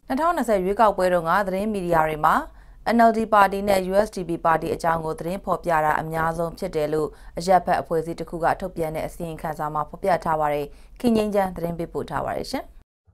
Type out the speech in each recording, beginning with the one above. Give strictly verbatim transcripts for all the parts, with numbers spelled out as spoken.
၂၀၂၀ရွေးကောက်ပွဲတုန်းကသတင်းမီဒီယာတွေမှာ N L D ပါတီနဲ့ U S D P ပါတီအကြောင်းကိုသတင်းဖော်ပြတာအများဆုံးဖြစ်တယ်လို့အရက်ဖက်အဖွဲ့အစည်းတစ်ခုကထုတ်ပြန်တဲ့အစီရင်ခံစာမှာဖော်ပြထားပါတယ်။ခင်ငင်းချမ်းသတင်းပေးပို့ထားပါတယ်ရှင်။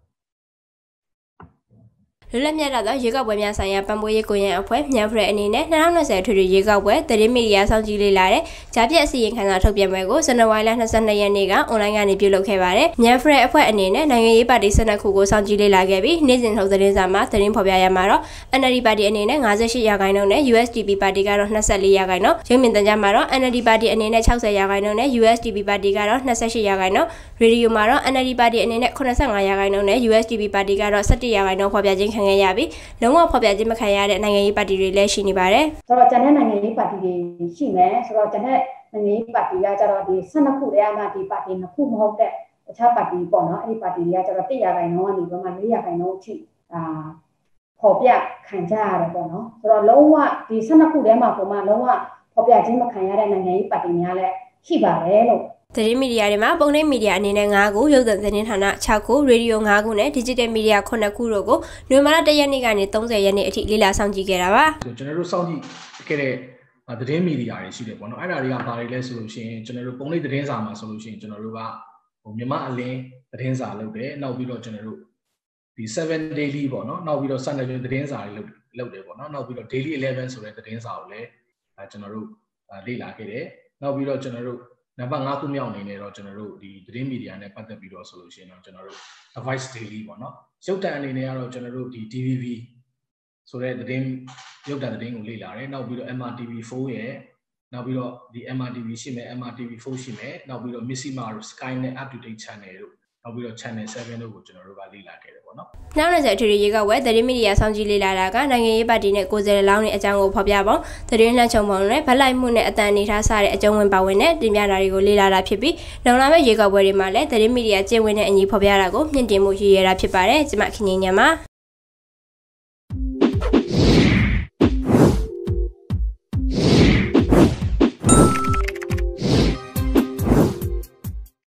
လွတ်လပ်မြတ်သောရေကောက်ပွဲများဆိုင်ရာပံ့ပိုးရေးကိုရန်အဖွဲ့မြန်ဖရက်အနေနဲ့၂၀၂၀ထွေထွေရေကောက်ပွဲသတင်းမီဒီယာစောင့်ကြည့်လေ့လာတဲ့ကြားပြတ်အစီရင်ခံစာထုတ်ပြန်ပွဲကိုဇန်နဝါရီလ၂၂ရက်နေ့ကအွန်လိုင်းကနေပြုလုပ်ခဲ့ပါတယ်။မြန်ဖရက်အဖွဲ့အနေနဲ့နိုင်ငံရေးပါတီ၁၂ခုကိုစောင့်ကြည့်လေ့လာခဲ့ပြီးနေ့စဉ်ထုတ်သတင်းစာမှာသတင်းဖော်ပြရမှာတော့ N L D ပါတီအနေနဲ့၅၈ရာခိုင်နှုန်းနဲ့ U S D P ပါတီကတော့၂၄ရာခိုင်နှုန်းရုပ်မြင်သံကြားမှာတော့ N L D ပါတီအနေနဲ့၆၀ရာခိုင်နှုန်းနဲ့ U S D P ပါတီကတော့၂၈ရာခိုင်နှုန်းရေဒီယိုမှာတော့ N L D ပါတီအနေနဲ့၈၅ရာခိုင်နှုန်းနဲ့ U S D P ပါတီကတော့၁၁ရာခိုင်နှုန်းဖော်ပြခြင်းခံခဲ့ရပြီးလုံးဝဖော်ပြခြင်းမခံရတဲ့နိုင်ငံရေးပါတီတွေလည်းရှိနေပါတယ်။ဆိုတော့ကျန်တဲ့နိုင်ငံရေးပါတီတွေရှိမယ်ဆိုတော့ကျန်တဲ့နိုင်ငံရေးပါတီကကျတော့ဒီ၁၂ခုတည်းကဒီပါတီနှစ်ခုမဟုတ်တဲ့တခြားပါတီပေါ့နော်အဲ့ဒီပါတီတွေကကျတော့၁ရာခိုင်နှုန်းကနေပြီးမှ၄ရာခိုင်နှုန်းအထိအာဖော်ပြခံကြရတယ်ပေါ့နော်ဆိုတော့လုံးဝဒီ၁၂ခုတည်းမှာပုံမှန်လုံးဝဖော်ပြခြင်းမခံရတဲ့နိုင်ငံရေးပါတီများလည်းရှိပါတယ်လို့သတင်းမီဒီယာတွေမှာပုံနှိပ်မီဒီယာအနေနဲ့၅ခုရုပ်သံသတင်းဌာန၆ခုရေဒီယို၅ခုနဲ့ Digital Media ခုနှစ်ခုတို့ကိုနိုဝင်ဘာလ၁ရက်နေ့ကနေ၃၀ရက်နေ့အထိလေ့လာစောင့်ကြည့်ခဲ့တာပါကျွန်တော်တို့စောင့်ကြည့်ခဲ့တဲ့သတင်းမီဒီယာတွေရှိတယ်ပေါ့နော်အဲ့ဒါတွေကဘာတွေလဲဆိုလို့ရှိရင်ကျွန်တော်တို့ပုံနှိပ်သတင်းစာမှာဆိုလို့ရှိရင်ကျွန်တော်တို့ကဟိုမြန်မာအလင်းသတင်းစာလုပ်တယ်နောက်ပြီးတော့ကျွန်တော်တို့ဒီ7 daily ပေါ့နော်နောက်ပြီးတော့ Sunday သတင်းစာတွေလုပ်လုပ်တယ်ပေါ့နော်နောက်ပြီးတော့ daily 11ဆိုတဲ့သတင်းစာကိုလည်းကျွန်တော်တို့လေ့လာခဲ့တယ်နောက်ပြီးတော့ကျွန်တော်တို့နံပါတ်၅ခုမြောက်အနေနဲ့တော့ကျွန်တော်တို့ဒီသတင်းမီဒီယာနဲ့ပတ်သက်ပြီးတော့ဆိုလို့ရှိရင်တော့ကျွန်တော်တို့ Voice Daily ပေါ့နော်ရုပ်သံအနေနဲ့ကတော့ကျွန်တော်တို့ဒီ D V B ဆိုတဲ့သတင်းရုပ်သံသတင်းကိုလေ့လာတယ်နောက်ပြီးတော့ M R T V four ရဲ့နောက်ပြီးတော့ဒီ M R T V ရှိမယ် M R T V four ရှိမယ်နောက်ပြီးတော့ Missima တို့ Sky နဲ့ Up to Date Channel တို့နောက်ပြီးတော့ Channel seven တို့ကိုကျွန်တော်တို့ကလေ့လာခဲ့တယ်ပေါ့နော်။နောက်နှစ်ဆက်အထွေထွေရေကောက်ပွဲသတင်းမီဒီယာစောင့်ကြည့်လေ့လာတာကနိုင်ငံရေးပါတီနဲ့ကိုယ်စားလှယ်လောင်းတွေအကြောင်းကိုဖော်ပြပုံသတင်းလှမ်းချုံပုံနဲ့ဗတ်လိုက်မှုနဲ့အတန်အနေထားစတဲ့အကျုံးဝင်ပါဝင်တဲ့တင်ပြတာတွေကိုလေ့လာတာဖြစ်ပြီးနောက်လာမယ့်ရေကောက်ပွဲတွေမှာလည်းသတင်းမီဒီယာကျင့်ဝတ်နဲ့အညီဖော်ပြတာကိုမြင့်တင်မှုရည်ရတာဖြစ်ပါတယ်။ကျွန်မခင်ငင်းညံပါ